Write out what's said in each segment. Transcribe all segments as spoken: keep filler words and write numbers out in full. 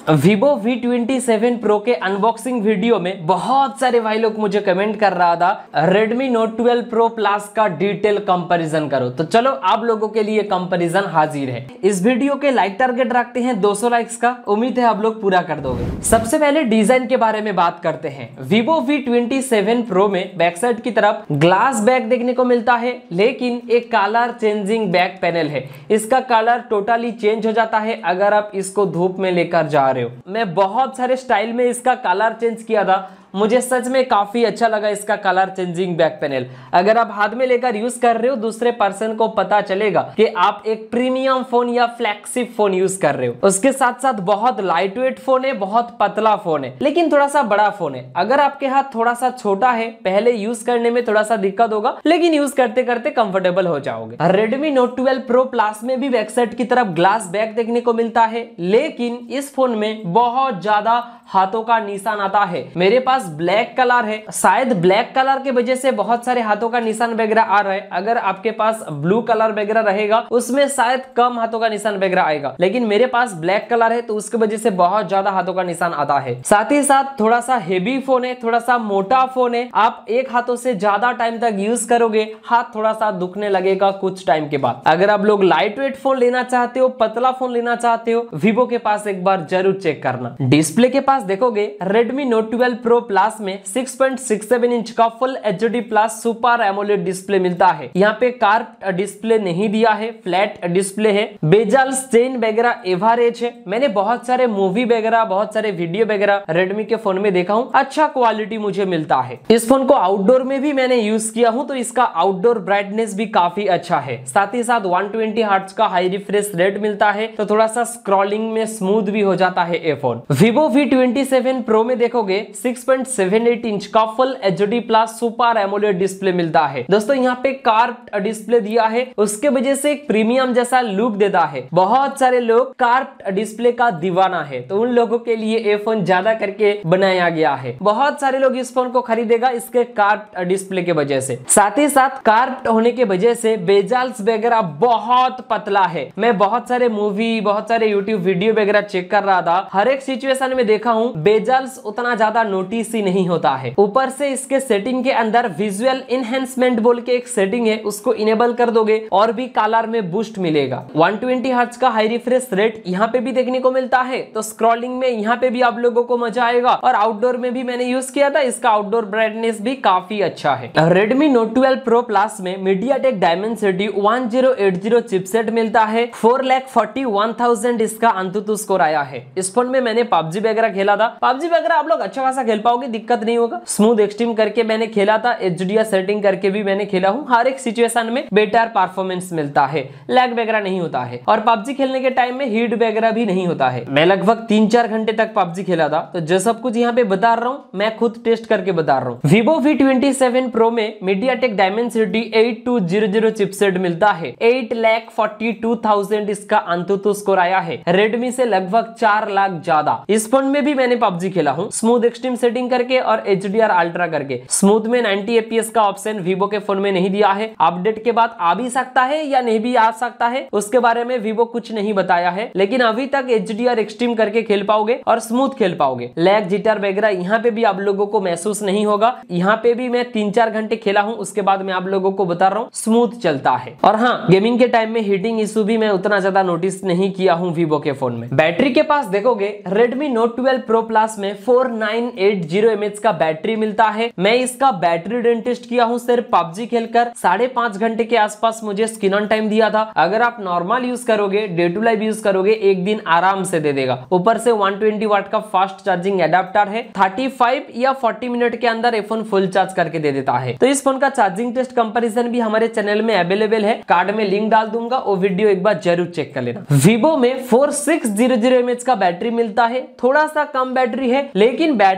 Vivo V twenty seven Pro के unboxing video में बहुत सारे भाई लोग मुझे कमेंट कर रहा था Redmi Note twelve Pro Plus का डिटेल कंपैरिजन करो। तो चलो आप लोगों के लिए कंपैरिजन हाजिर है। इस वीडियो के लाइक टारगेट रखते हैं दो सौ लाइक्स का, उम्मीद है आप लोग पूरा कर दोगे। सबसे पहले डिजाइन के बारे में बात करते हैं। Vivo V twenty seven Pro में बैक साइड की तरफ ग्लास बैक देखने को मिलता है, लेकिन एक कलर चेंजिंग बैक पैनल है। इसका कलर टोटली चेंज हो जाता है अगर आप इसको धूप में लेकर जा रहे हो। मैं बहुत सारे स्टाइल में इसका कलर चेंज किया था, मुझे सच में काफी अच्छा लगा इसका कलर चेंजिंग बैक पैनल। अगर आप हाथ में लेकर यूज कर रहे हो, दूसरे पर्सन को पता चलेगा कि आप एक प्रीमियम फोन या फ्लैगशिप फोन यूज कर रहे हो। उसके साथ साथ बहुत लाइट वेट फोन है, बहुत पतला फोन है, लेकिन थोड़ा सा बड़ा फोन है। अगर आपके हाथ थोड़ा सा छोटा है, पहले यूज करने में थोड़ा सा दिक्कत होगा, लेकिन यूज करते करते कंफर्टेबल हो जाओगे। Redmi Note twelve Pro Plus में भी बैक साइड की तरफ ग्लास बैक देखने को मिलता है, लेकिन इस फोन में बहुत ज्यादा हाथों का निशान आता है। मेरे पास ब्लैक कलर है, शायद ब्लैक कलर के वजह से बहुत सारे हाथों का निशान वगैरह आ रहा है। अगर आपके पास ब्लू कलर वगैरह रहेगा, उसमें शायद कम हाथों का निशान वगैरह आएगा, लेकिन मेरे पास ब्लैक कलर है तो उसकी वजह से बहुत ज्यादा हाथों का निशान आता है। साथ ही साथ थोड़ा सा हेवी फोन है, थोड़ा सा मोटा फोन है। आप एक हाथों से ज्यादा टाइम तक यूज करोगे, हाथ थोड़ा सा दुखने लगेगा कुछ टाइम के बाद। अगर आप लोग लाइट वेट फोन लेना चाहते हो, पतला फोन लेना चाहते हो, वीवो के पास एक बार जरूर चेक करना। डिस्प्ले के पास देखोगे Redmi Note twelve Pro Plus में six point six seven inch का full H D plus super AMOLED display मिलता है। यहाँ पे कार्व डिस्प्ले नहीं दिया है, फ्लैट डिस्प्ले है। बेजल्स चेन वगैरह एवरेज है। मैंने बहुत सारे मूवी वगैरह, बहुत सारे वीडियो वगैरह Redmi के फोन में देखा हूँ, अच्छा क्वालिटी मुझे मिलता है। इस फोन को आउटडोर में भी मैंने यूज किया हूँ, तो इसका आउटडोर ब्राइटनेस भी काफी अच्छा है। साथ ही साथ वन ट्वेंटी हर्ट्ज का हाई रिफ्रेश रेट मिलता है, तो थोड़ा सा स्क्रॉलिंग में स्मूथ भी हो जाता है ये फोन। Vivo V twenty seven Pro में देखोगे six point seven eight inch का full H D plus super AMOLED display मिलता है। दोस्तों यहाँ पे कार्व्ड डिस्प्ले दिया है, उसके वजह से एक प्रीमियम जैसा लुक देता है। बहुत सारे लोग कार्व्ड डिस्प्ले का दीवाना है, तो उन लोगों के लिए ये फोन ज्यादा करके बनाया गया है। बहुत सारे लोग इस फोन को खरीदेगा इसके कार्व्ड डिस्प्ले के वजह से। साथ ही साथ कार्व्ड होने के वजह से बेजल्स वगैरह बहुत पतला है। मैं बहुत सारे मूवी, बहुत सारे यूट्यूब वीडियो वगैरह चेक कर रहा था, हर एक सिचुएशन में देखा हूँ बेजल्स उतना ज्यादा नोटिस ही नहीं होता है। ऊपर से इसके सेटिंग के अंदर विजुअल एनहेंसमेंट बोल के एक सेटिंग है, उसको इनेबल कर दोगे और भी कलर में बूस्ट मिलेगा। वन ट्वेंटी हर्ट्ज का हाई रिफ्रेश रेट यहाँ पे भी देखने को मिलता है, तो स्क्रॉलिंग में यहाँ पे भी आप लोगों को मजा आएगा। और आउटडोर में भी मैंने यूज किया था, इसका आउटडोर ब्राइटनेस भी काफी अच्छा है। Redmi Note twelve Pro Plus में MediaTek Dimensity one zero eight zero chipset मिलता है। Four lakh forty one thousand इसका अंतुतु स्कोर आया है। इस फोन में मैंने पबजी वगैरह खेला था। पबजी वगैरह आप लोग अच्छा खासा खेल पाओगे, दिक्कत नहीं होगा। स्मूथ एक्सट्रीम करके मैंने खेला था, एचडीआर सेटिंग करके भी मैंने खेला हूँ। हर एक सिचुएशन में बेटर परफॉर्मेंस मिलता है, लैग वगैरह नहीं होता है, और पबजी खेलने के टाइम में हीट वगैरह भी नहीं होता है। मैं लगभग तीन चार घंटे तक पबजी खेला था, तो जो सब कुछ यहाँ पे बता रहा हूँ मैं खुद टेस्ट करके बता रहा हूँ। Vivo V twenty seven Pro में MediaTek Dimensity eight two zero zero chipset मिलता है। Eight lakh forty two thousand इसका अंतुतु स्कोर आया है, रेडमी से लगभग चार लाख ज्यादा। इस फोन में भी मैंने पबजी खेला हूँ, स्मूथ एक्सट्रीम सेटिंग करके और एचडीआर अल्ट्रा करके। स्मूथ में नाइंटी एफपीएस का ऑप्शन वीवो के फोन में नहीं दिया है। अपडेट के बाद आ भी सकता है या नहीं भी आ सकता है, उसके बारे में वीवो कुछ नहीं बताया है, लेकिन अभी तक एचडीआर एक्सट्रीम करके खेल पाओगे और स्मूथ खेल पाओगे। लैग जिटर वगैरह यहाँ पे भी आप लोगों को महसूस नहीं होगा। यहाँ पे भी मैं तीन चार घंटे खेला हूँ, उसके बाद मैं आप लोगों को बता रहा हूँ स्मूथ चलता है। और हाँ, गेमिंग के टाइम में हीटिंग इशू भी मैं उतना ज्यादा नोटिस नहीं किया हूँ वीवो के फोन में। बैटरी के पास देखोगे Redmi Note twelve Pro Plus में four nine eight zero mAh का बैटरी मिलता है। मैं इसका बैटरी ड्रेन टेस्ट किया हूँ सिर्फ पबजी खेलकर, साढ़े पांच घंटे के आसपास मुझे स्क्रीन ऑन टाइम दिया था। अगर आप नॉर्मल यूज करोगे, डे टू लाइफ यूज करोगे, एक दिन आराम से दे देगा। ऊपर से वन ट्वेंटी वाट का फास्ट चार्जिंग एडाप्टर है, थर्टी फाइव या फोर्टी मिनट के अंदर फोन फुल चार्ज करके दे देता है। तो इस फोन का चार्जिंग टेस्ट कंपैरिजन भी हमारे चैनल में अवेलेबल है, कार्ड में लिंक डाल दूंगा, वो वीडियो एक बार जरूर चेक कर लेना। Vivo में four six zero zero mAh का बैटरी मिलता है, थोड़ा सा कम बैटरी है, लेकिन बैटरी लाइफ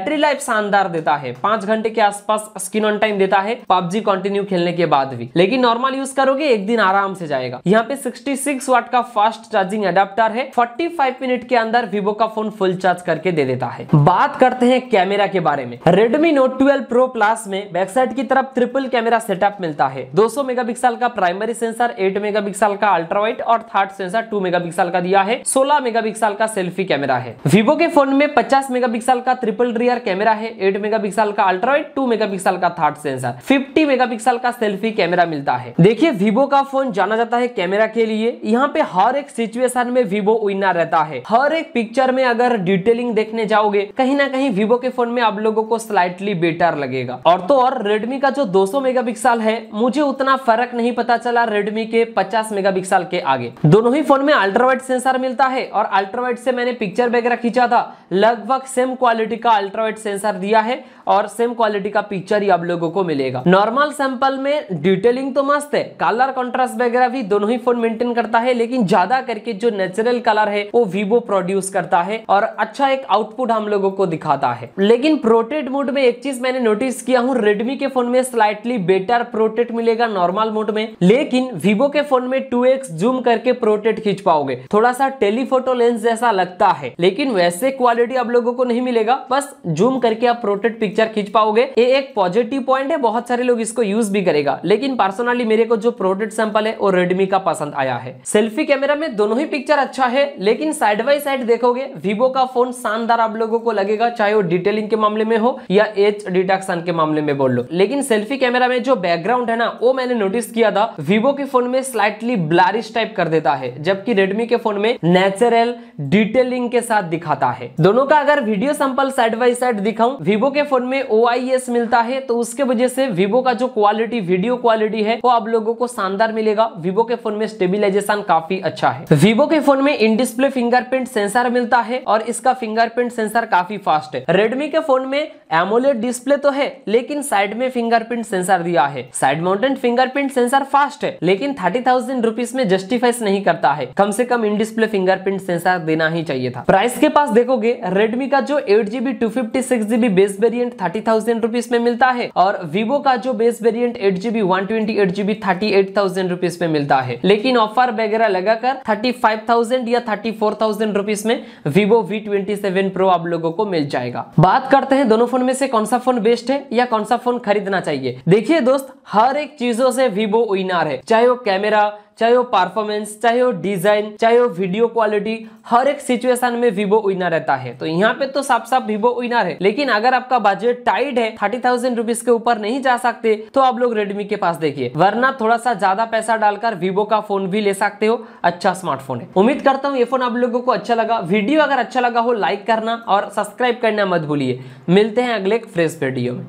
शानदार देता है, पांच घंटे के आसपास स्क्रीन ऑन टाइम देता है पबजी कंटिन्यू खेलने के बाद भी। लेकिन नॉर्मल यूज करोगे एक दिन आराम से जाएगा। यहाँ पे छियासठ वाट का फास्ट चार्जिंग अडेप्टर है, पैंतालीस मिनट के अंदर वीवो का फोन फुल चार्ज करके दे देता है। बात करते हैं कैमरा के बारे में। Redmi Note twelve Pro Plus में बैक साइड की तरफ ट्रिपल कैमरा सेटअप मिलता है। दो सौ मेगापिक्सल का प्राइमरी सेंसर, आठ मेगापिक्सल का अल्ट्रा वाइड और थर्ड सेंसर दो मेगापिक्सल का दिया है। सोलह मेगापिक्सल का सेल्फी कैमरा है। वीवो के फोन में पचास मेगापिक्सल का ट्रिपल रियर कैमरा है, आठ मेगापिक्सल का अल्ट्रा वाइड, दो मेगापिक्सल का थर्ड सेंसर, पचास मेगापिक्सल का सेल्फी कैमरा मिलता है। देखिए वीवो का फोन जाना जाता है कैमरा के लिए। यहाँ पे हर एक सिचुएशन में वीवो विनर रहता है। हर एक पिक्चर में अगर डिटेलिंग देखने जाओगे कहीं ना कहीं वीवो के फोन में आप लोगों को स्लाइटली बेटर लगेगा। और तो और रेडमी का जो दो सौ मेगापिक्सल है मुझे उतना फर्क नहीं पता चला रेडमी के पचास मेगापिक्सल के आगे। दोनों ही फोन में अल्ट्रा वाइड सेंसर मिलता है और अल्ट्रा वाइड से मैंने पिक्चर वगैरह खींचा था, लगभग सेम क्वालिटी का अल्ट्रा वाइड सेंसर दिया है और सेम क्वालिटी का पिक्चर ही आप लोगों को मिलेगा। नॉर्मल सैंपल में डिटेलिंग तो मस्त है, कलर कॉन्ट्रास्ट वगैरह भी दोनों ही फोन मेंटेन करता है, लेकिन ज्यादा करके जो नेचुरल कलर है वो वीवो प्रोड्यूस करता है और अच्छा एक आउटपुट हम लोगों को दिखाता है। लेकिन प्रोटेक्ट मोड में एक चीज मैंने नोटिस किया हूँ, रेडमी के फोन में स्लाइटली बेटर प्रोटेक्ट मिलेगा नॉर्मल मोड में, लेकिन वीवो के फोन में टू एक्स जूम करके प्रोटेक्ट खींच पाओगे। थोड़ा सा टेलीफोटो लेंस जैसा लगता है, लेकिन वैसे क्वालिटी आप लोगों को नहीं मिलेगा, बस जूम करके आप प्रोटेक्ट पिक्चर खींच पाओगे। ये एक पॉजिटिव पॉइंट है, बहुत सारे लोग इसको यूज भी करेगा, लेकिन पर्सनली मेरे को जो प्रोटेक्ट सैंपल है वो रेडमी का पसंद आया है। सेल्फी कैमरा में दोनों ही पिक्चर अच्छा है, लेकिन साइड बाय साइड देखोगे वीवो का फोन शानदार आप लोगों को लगेगा, चाहे वो डिटेलिंग के मामले में हो या एज डिटेक्शन के मामले में बोल लो। लेकिन सेल्फी कैमरा में जो बैकग्राउंड है ना वो मैंने नोटिस किया था, वीवो के फोन में स्लाइटली ब्लरिश टाइप कर देता है, जबकि रेडमी के फोन में नेचुरल डिटेलिंग के साथ दिखाता है। दोनों का अगर video sample side by side दिखाऊं, वीवो के फोन में ओ आई एस मिलता है, तो उसके वजह से वीवो का जो क्वालिटी वीडियो क्वालिटी है वो आप लोगों को शानदार मिलेगा। वीवो के फोन में स्टेबिलाईजेशन काफी अच्छा है। वीवो के फोन में इन डिस्प्ले फिंगरप्रिंट सेंसर मिलता है और इसका फिंगरप्रिंट सेंसर काफी फास्ट है। रेडमी के फोन में एमोलेड डिस्प्ले तो है, लेकिन साइड में फिंगरप्रिंट सेंसर दिया है। Side mounted fingerprint sensor fast है, लेकिन थर्टी थाउजेंड रुपीज में जस्टिफाइज नहीं करता है। कम से कम इन डिस्प्ले फिंगरप्रिंट सेंसर देना ही चाहिए था। प्राइस के पास देखोगे, रेडमी का जो eight GB two fifty six GB base variant thirty thousand rupees में मिलता है और वीवो का जो base variant eight GB one twenty eight GB thirty eight thousand rupees में मिलता है। लेकिन ऑफर वगैरह लगाकर थर्टी फाइव थाउजेंड या थर्टी फोर थाउजेंड रुपीज में Vivo V twenty seven Pro आप लोगों को मिल जाएगा। बात करते हैं दोनों फोन में से कौन सा फोन बेस्ट है या कौन सा फोन खरीदना चाहिए। देखिए दोस्त, हर एक चीजों से वीवो विनर है, चाहे वो कैमरा, चाहे वो परफॉर्मेंस, चाहे वो डिजाइन, चाहे वो वीडियो क्वालिटी, हर एक सिचुएशन में वीवो विनर रहता है। तो यहाँ पे तो साफ साफ वीवो विनर है। लेकिन अगर आपका बजट टाइट है, थर्टी थाउजेंड रुपीज के ऊपर नहीं जा सकते, तो आप लोग रेडमी के पास देखिए, वरना थोड़ा सा ज्यादा पैसा डालकर वीवो का फोन भी ले सकते हो। अच्छा स्मार्टफोन है। उम्मीद करता हूँ ये फोन आप लोगों को अच्छा लगा। वीडियो अगर अच्छा लगा हो लाइक करना और सब्सक्राइब करना मत भूलिए। मिलते हैं अगले फ्रेश वीडियो में।